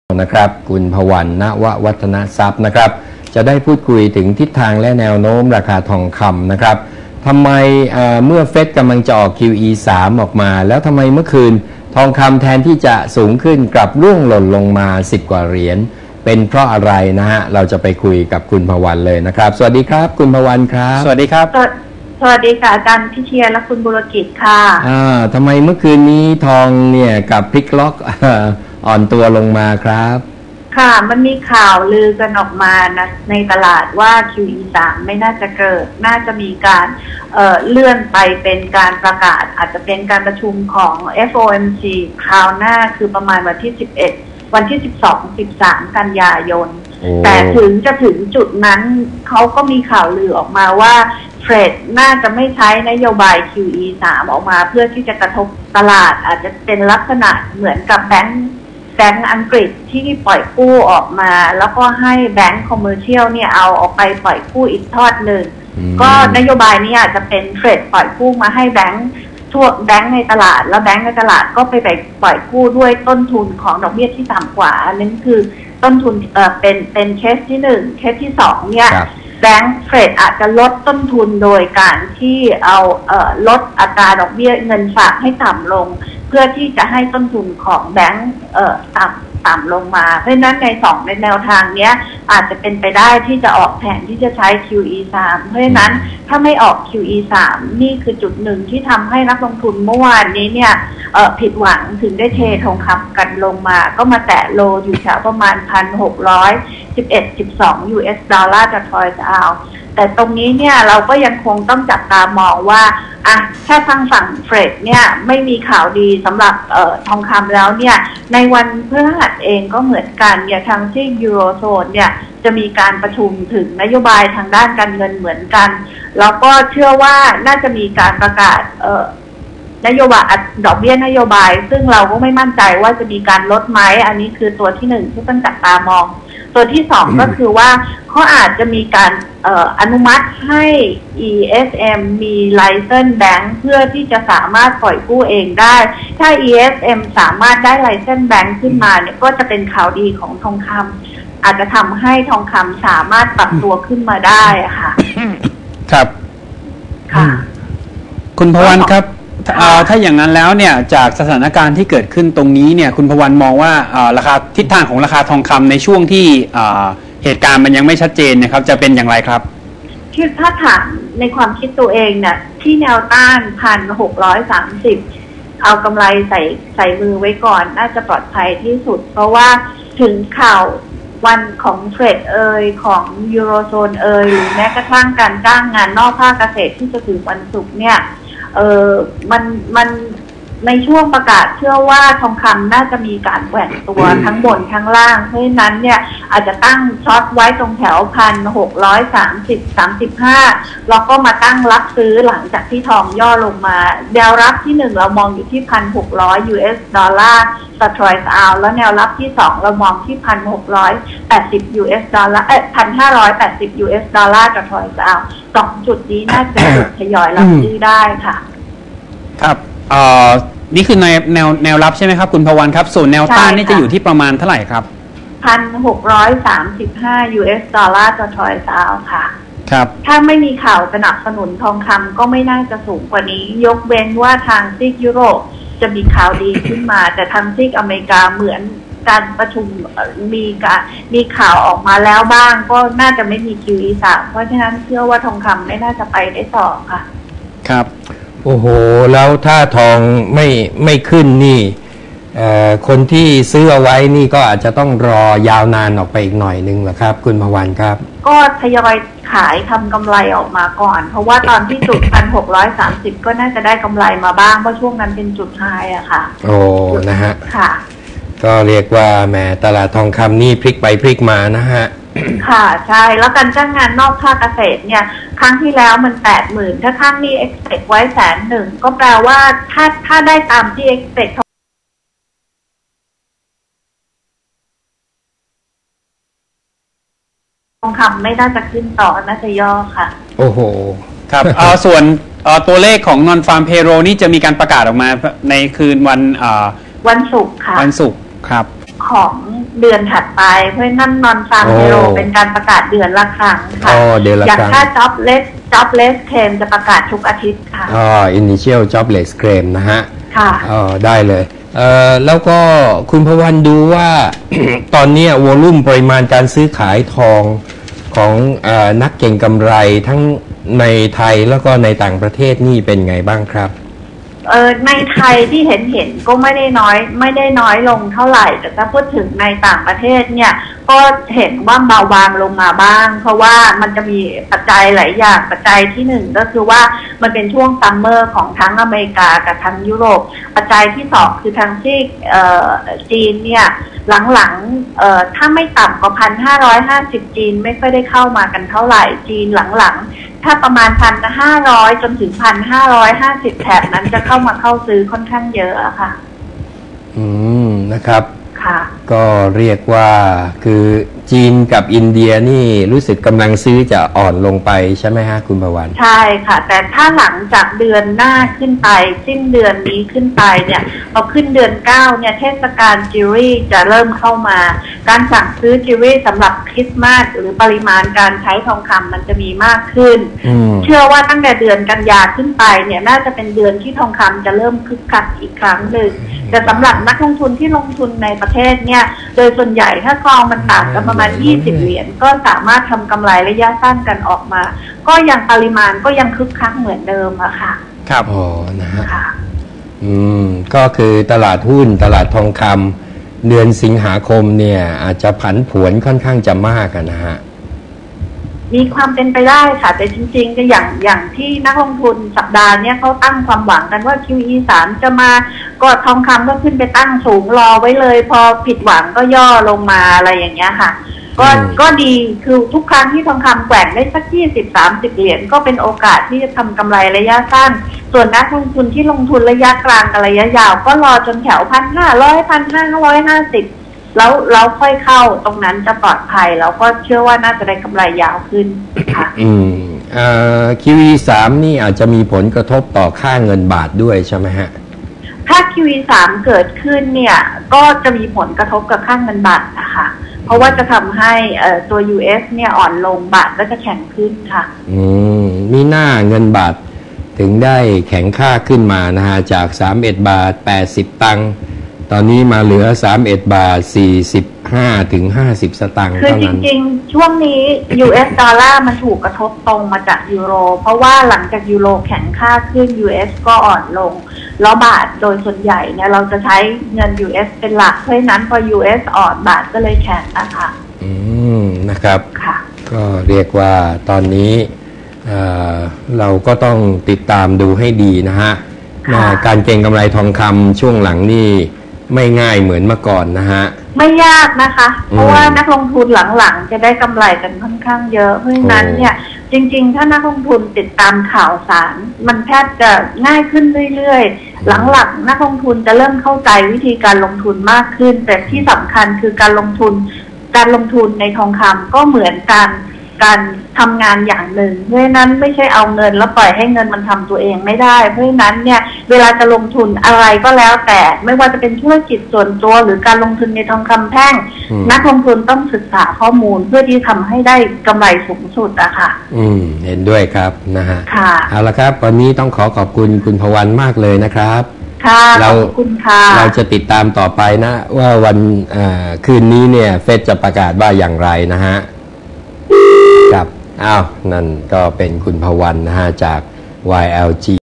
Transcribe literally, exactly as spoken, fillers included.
นะครับคุณพวรรณ ณววัฒนทรัพย์นะครับจะได้พูดคุยถึงทิศทางและแนวโน้มราคาทองคำนะครับทำไมเมื่อเฟดกำลังจะออก คิว อี สาม ออกมาแล้วทำไมเมื่อคืนทองคำแทนที่จะสูงขึ้นกลับร่วงหล่นลงมาสิบกว่าเหรียญเป็นเพราะอะไรนะฮะเราจะไปคุยกับคุณพวรรณเลยนะครับสวัสดีครับคุณพวรรณครับสวัสดีครับสวัสดีค่ะอาจารย์พิเชียรและคุณบุรกิจค่ะอ่าทำไมเมื่อคืนนี้ทองเนี่ยกับพลิกล็อกอ่อนตัวลงมาครับค่ะมันมีข่าวลือกันออกมานะในตลาดว่า คิว อี สาม ไม่น่าจะเกิดน่าจะมีการ เอ่อ เลื่อนไปเป็นการประกาศอาจจะเป็นการประชุมของ เอฟ โอ เอ็ม ซี คราวหน้าคือประมาณวันที่สิบเอ็ดวันที่สิบสอง สิบสามกันยายนแต่ถึงจะถึงจุดนั้นเขาก็มีข่าวลือออกมาว่าเฟดน่าจะไม่ใช้นโยบาย คิว อี สาม ออกมาเพื่อที่จะกระทบตลาดอาจจะเป็นลักษณะเหมือนกับแบงก์แบงก์อังกฤษที่ปล่อยกู้ออกมาแล้วก็ให้แบงก์คอมเมอร์เชียลเนี่ยเอาออกไปปล่อยกู้อีกทอดหนึ่งก็นโยบายนี้อาจจะเป็นเฟดปล่อยกู้มาให้แบงก์ทั่วแบงก์ในตลาดแล้วแบงก์ในตลาดก็ไปไปปล่อยกู้ด้วยต้นทุนของดอกเบี้ยที่ต่ำกว่าอันนั้นคือต้นทุนเอ่อเป็นเป็นเคสที่หนึ่งเคสที่สองเนี่ยแบงก์เฟดอาจจะลดต้นทุนโดยการที่เอาเอ่อลดอัตราดอกเบี้ยเงินฝากให้ต่ำลงเพื่อที่จะให้ต้นทุนของแบงก์เอ่อต่ำต่ำลงมาเพราะฉะนั้นในสองในแนวทางนี้อาจจะเป็นไปได้ที่จะออกแผนที่จะใช้ คิว อี สาม เพราะฉะนั้นถ้าไม่ออก คิว อี สาม นี่คือจุดหนึ่งที่ทำให้นักลงทุนเมื่อวานนี้เนี่ยเอ่อผิดหวังถึงได้เททองคำกันลงมาก็มาแตะโลอยู่แถวประมาณ หนึ่งพันหกร้อยสิบเอ็ดจุดสิบสอง ยู เอส ดอลลาร์ต่อทรอยส์ออนซ์แต่ตรงนี้เนี่ยเราก็ยังคงต้องจับตามองว่าอ่ะถ้าทางฝั่งเฟดเนี่ยไม่มีข่าวดีสำหรับเอ่อทองคำแล้วเนี่ยในวันพฤหัสเองก็เหมือนกันเนี่ยทางที่ยูโรโซนเนี่ยจะมีการประชุมถึงนโยบายทางด้านการเงินเหมือนกันแล้วก็เชื่อว่าน่าจะมีการประกาศเอ่อนโยบายดอกเบี้ยนโยบายซึ่งเราก็ไม่มั่นใจว่าจะมีการลดไหมอันนี้คือตัวที่หนึ่งที่ต้องจับตามองตัวที่สองก็คือว่าเขาอาจจะมีการเอ่ออนุมัติให้ อี เอส เอ็ม มีไลเซนส์แบงค์เพื่อที่จะสามารถปล่อยกู้เองได้ถ้า อี เอส เอ็ม สามารถได้ไลเซนส์แบงค์ขึ้นมาเนี่ยก็จะเป็นข่าวดีของทองคำอาจจะทำให้ทองคำสามารถปรับตัวขึ้นมาได้ค่ะครับค่ะคุณพวรรณครับถ้าอย่างนั้นแล้วเนี่ยจากสถานการณ์ที่เกิดขึ้นตรงนี้เนี่ยคุณพวรรณมองว่าราคาทิศทางของราคาทองคำในช่วงที่เหตุการณ์มันยังไม่ชัดเจนนะครับจะเป็นอย่างไรครับคือถ้าถามในความคิดตัวเองเนี่ยที่แนวต้านพันหกร้อยสามสิบเอากำไรใส่ใส่มือไว้ก่อนน่าจะปลอดภัยที่สุดเพราะว่าถึงข่าววันของเฟดเอยของยูโรโซนเอยหรือแม้กระทั่งการจ้างงานนอกภาคเกษตรที่จะถึงวันศุกร์เนี่ยเออมันมันในช่วงประกาศเชื่อว่าทองคำน่าจะมีการแหว่งตัวทั้งบนทั้งล่างเพราะฉะนั้นเนี่ยอาจจะตั้งช็อตไว้ตรงแถวพันหกร้อยสามสิบสามสิบห้าแล้วก็มาตั้งรับซื้อหลังจากที่ทองย่อลงมาแนวรับที่หนึ่งเรามองอยู่ที่พันหกร้อยยูเอสดอลลาร์ต่อทรอยส์ออนซ์แล้วแนวรับที่สองเรามองที่พันหกร้อยแปดสิบยูเอสดอลลาร์เอ๊ะพันห้าร้อยแปดสิบยูเอสดอลลาร์ต่อทรอยส์ออนซ์สองจุดนี้น่าจะทยอยรับซื้อได้ค่ะครับเอ่อนี่คือแนวแนวแนวรับใช่ไหมครับคุณพวรรณครับส่วนแนวต้านนี่จะอยู่ที่ประมาณเท่าไหร่ครับพันหกร้อยสามสิบห้ายูเอสดอลลาร์ต่อทรอยส์ออนซ์ค่ะครับถ้าไม่มีข่าวสนับสนุนทองคำก็ไม่น่าจะสูงกว่านี้ยกเว้นว่าทางซีกยุโรปจะมีข่าวดีขึ้นมาแต่ทางซีกอเมริกาเหมือนการประชุมมีการมีข่าวออกมาแล้วบ้างก็น่าจะไม่มี คิว อี สาม เพราะฉะนั้นเชื่อว่าทองคำไม่น่าจะไปได้ต่อค่ะครับโอ้โหแล้วถ้าทองไม่ไม่ขึ้นนี่คนที่ซื้อเอาไว้นี่ก็อาจจะต้องรอยาวนานออกไปอีกหน่อยนึงเหรอครับคุณพวรรณครับก็ทยอยขายทำกำไรออกมาก่อนเพราะว่าตอนที่จุดพันหกร้อยสามสิบก็น่าจะได้กำไรมาบ้างเพราะช่วงนั้นเป็นจุดไฮอะค่ะโอ้นะฮะค่ะก็เรียกว่าแหมตลาดทองคำนี่พลิกไปพลิกมานะฮะค่ะใช่แล้วการจ้างงานนอกภาคเกษตรเนี่ยครั้งที่แล้วมันแปดหมื่นถ้าครั้งนี้ expect ไว้แสนหนึ่งก็แปลว่าถ้าถ้าได้ตามที่ expect ทองคำไม่น่าจะขึ้นต่อน่าจะย่อค่ะโอ้โหครับเออส่วนตัวเลขของ non farm payroll นี่จะมีการประกาศออกมาในคืนวันวันศุกร์ค่ะวันศุกร์ครับของเดือนถัดไปเพราะนั่นนอนฟาร์มเฮโรเป็นการประกาศเดือนละครั้งค่ะอย่างถ้า jobless jobless claim จะประกาศทุกอาทิตย์ค่ะอ๋อ initial jobless claim นะฮะค่ะอ๋อได้เลยเอ่อแล้วก็คุณพวันดูว่า ตอนนี้วอลุ่มปริมาณการซื้อขายทองของเอ่อนักเก็งกำไรทั้งในไทยแล้วก็ในต่างประเทศนี่เป็นไงบ้างครับเออในไทยที่เห็นเห็นก็ไม่ได้น้อยไม่ได้น้อยลงเท่าไหร่แต่ถ้าพูดถึงในต่างประเทศเนี่ยก็เห็นว่าเบาบางลงมาบ้างเพราะว่ามันจะมีปัจจัยหลายอย่างปัจจัยที่หนึ่งก็คือว่ามันเป็นช่วงซัมเมอร์ของทั้งอเมริกากับทั้งยุโรปปัจจัยที่สองคือทางที่จีนเนี่ยหลังๆถ้าไม่ต่ำกว่าพันห้าร้อยห้าสิบจีนไม่ค่อยได้เข้ามากันเท่าไหร่จีนหลังๆถ้าประมาณพันห้าร้อยจนถึงพันห้าร้อยห้าสิบแถบนั้นจะเข้ามาเข้าซื้อค่อนข้างเยอะค่ะอืมนะครับค่ะก็เรียกว่าคือจีนกับอินเดียนี่รู้สึกกำลังซื้อจะอ่อนลงไปใช่ไหมฮะคุณประวันใช่ค่ะแต่ถ้าหลังจากเดือนหน้าขึ้นไปสิ้นเดือนนี้ขึ้นไปเนี่ยพอขึ้นเดือนเก้าเนี่ยเทศกาลจิวเวลรี่จะเริ่มเข้ามาการสั่งซื้อจิวเวลรี่สำหรับคริสต์มาสหรือปริมาณการใช้ทองคำมันจะมีมากขึ้นเชื่อว่าตั้งแต่เดือนกันยาขึ้นไปเนี่ยน่าจะเป็นเดือนที่ทองคำจะเริ่มคึกคักอีกครั้งหนึ่งแต่สำหรับนักลงทุนที่ลงทุนในประเทศเนี่ยโดยส่วนใหญ่ถ้ากองมันต่างกันประมาณยี่สิบเหรียญก็สามารถทำกำไรระยะสั้นกันออกมาก็ยังปริมาณก็ยังคึกคักเหมือนเดิมอะค่ะครับโอ้นะฮะอืมก็คือตลาดหุ้นตลาดทองคำเดือนสิงหาคมเนี่ยอาจจะผันผวนค่อนข้างจะมากนะฮะมีความเป็นไปได้ค่ะแต่จริงๆก็อย่างอย่างที่นักลงทุนสัปดาห์นี้เขาตั้งความหวังกันว่า คิว อี สามจะมาก็ทองคำก็ขึ้นไปตั้งสูงรอไว้เลยพอผิดหวังก็ย่อลงมาอะไรอย่างเงี้ยค่ะก็ก็ดีคือทุกครั้งที่ทองคำแกว่งได้สักยี่สิบสามสิบเหรียญก็เป็นโอกาสที่จะทำกำไรระยะสั้นส่วนนักลงทุนที่ลงทุนระยะกลางกับระยะยาวก็รอจนแถวพันห้าร้อยพันห้าร้อยห้าสิบแล้วเราค่อยเข้าตรงนั้นจะปลอดภัยแล้วก็เชื่อว่าน่าจะได้กำไรยาวขึ้นค่ะอืมเอ่อ คิว อี สามนี่อาจจะมีผลกระทบต่อค่าเงินบาทด้วยใช่ไหมฮะถ้า คิว อี สามเกิดขึ้นเนี่ยก็จะมีผลกระทบกับค่าเงินบาทนะคะเพราะว่าจะทำให้ตัว ยู เอส เนี่ยอ่อนลงบาทก็จะแข็งขึ้นค่ะอืมมีหน้าเงินบาทถึงได้แข็งค่าขึ้นมานะฮะจากสามสิบเอ็ดบาทแปดสิบตังค์ตอนนี้มาเหลือสามสิบเอ็ดบาทสี่สิบห้าถึงห้าสิบสตางค์เท่านั้นคือจริงๆช่วงนี้ ยู เอส ดอลลาร์มันถูกกระทบตรงมาจากยูโรเพราะว่าหลังจากยูโรแข็งค่าขึ้น ยู เอส ก็อ่อนลงแล้วบาทโดยส่วนใหญ่เนี่ยเราจะใช้เงิน ยู เอส เป็นหลักเพราะฉะนั้นพอ ยู เอส อ่อนบาทก็เลยแข็งนะคะอืมนะครับค่ะก็เรียกว่าตอนนี้เอ่อเราก็ต้องติดตามดูให้ดีนะฮะการเก็งกำไรทองคำช่วงหลังนี่ไม่ง่ายเหมือนเมื่อก่อนนะฮะไม่ยากนะคะเพราะว่านักลงทุนหลังๆจะได้กำไรกันค่อนข้างเยอะเพราะฉะนั้นเนี่ยจริงๆถ้านักลงทุนติดตามข่าวสารมันแทบจะง่ายขึ้นเรื่อยๆหลังๆนักลงทุนจะเริ่มเข้าใจวิธีการลงทุนมากขึ้นแต่ที่สำคัญคือการลงทุนการลงทุนในทองคำก็เหมือนการการทำงานอย่างหนึ่งเพราะฉะนั้นไม่ใช่เอาเงินแล้วปล่อยให้เงินมันทำตัวเองไม่ได้เพราะฉะนั้นเนี่ยเวลาจะลงทุนอะไรก็แล้วแต่ไม่ว่าจะเป็นธุรกิจส่วนตัวหรือการลงทุนในทองคำแท่งนักลงทุนต้องศึกษาข้อมูลเพื่อที่ทำให้ได้กำไรสูงสุดอะค่ะอืมเห็นด้วยครับนะฮะค่ะเอาละครับวันนี้ต้องขอขอบคุณคุณพวันมากเลยนะครับค่ะขอบคุณค่ะเราจะติดตามต่อไปนะว่าวันคืนนี้เนี่ยเฟดจะประกาศว่าอย่างไรนะฮะครับอ้าวนั่นก็เป็นคุณพวันนะฮะจาก วาย แอล จี